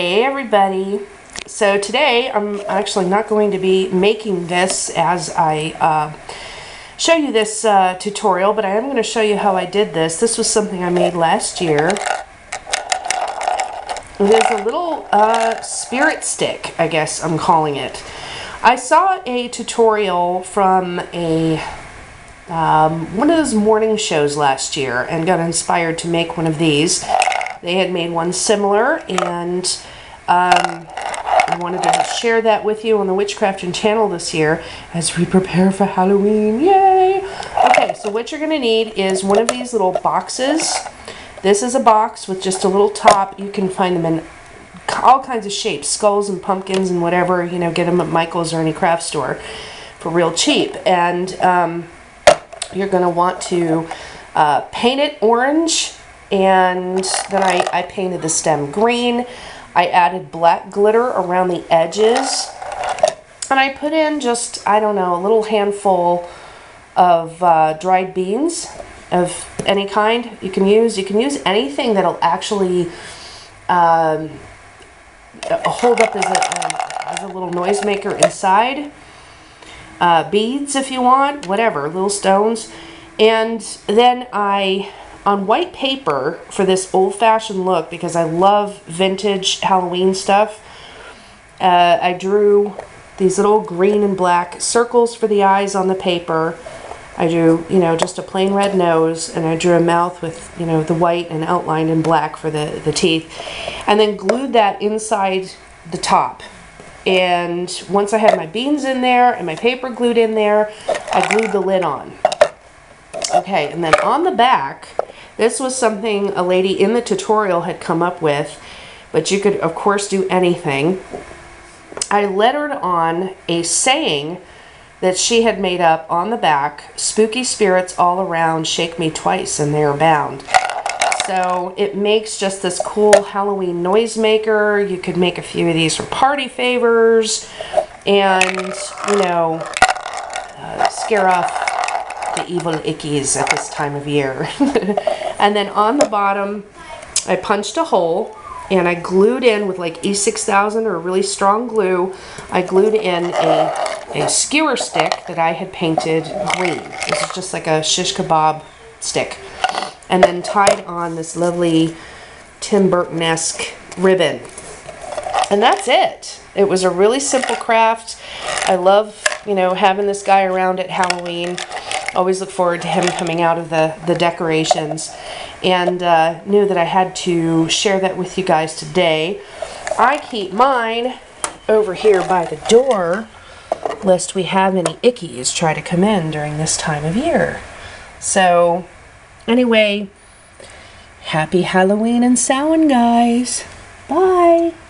Hey everybody! So today I'm actually not going to be making this as I show you this tutorial, but I am going to show you how I did this. This was something I made last year. It is a little spirit stick, I guess I'm calling it. I saw a tutorial from a one of those morning shows last year and got inspired to make one of these. They had made one similar, and I wanted to share that with you on the Witchcrafting channel this year as we prepare for Halloween. Yay! Okay, so what you're going to need is one of these little boxes. This is a box with just a little top. You can find them in all kinds of shapes, skulls and pumpkins and whatever. You know, get them at Michael's or any craft store for real cheap. And you're going to want to paint it orange. And then I painted the stem green. I added black glitter around the edges. And I put in just, I don't know, a little handful of dried beans of any kind you can use. You can use anything that'll actually hold up as a little noisemaker inside. Beads if you want, whatever, little stones. And then on white paper for this old-fashioned look, because I love vintage Halloween stuff, I drew these little green and black circles for the eyes on the paper. I drew, you know, just a plain red nose, and I drew a mouth with, you know, the white and outlined in black for the teeth, and then glued that inside the top. And once I had my beans in there and my paper glued in there, I glued the lid on. Okay, and then on the back, this was something a lady in the tutorial had come up with, but you could, of course, do anything. I lettered on a saying that she had made up on the back: "Spooky spirits all around, shake me twice and they are bound." So it makes just this cool Halloween noisemaker. You could make a few of these for party favors and, you know, scare off the evil ickies at this time of year. And then on the bottom, I punched a hole and I glued in with like E6000 or really strong glue. I glued in a skewer stick that I had painted green. This is just like a shish kebab stick. And then tied on this lovely Tim Burton-esque ribbon. And that's it. It was a really simple craft. I love, you know, having this guy around at Halloween. Always look forward to him coming out of the decorations, and knew that I had to share that with you guys today. I keep mine over here by the door lest we have any ickies try to come in during this time of year. So anyway, happy Halloween and Samhain, guys. Bye.